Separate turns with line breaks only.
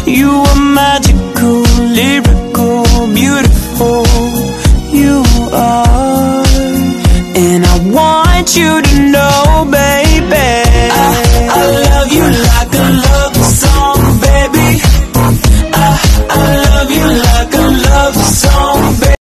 You are magical, lyrical, beautiful. You are, and I want you to know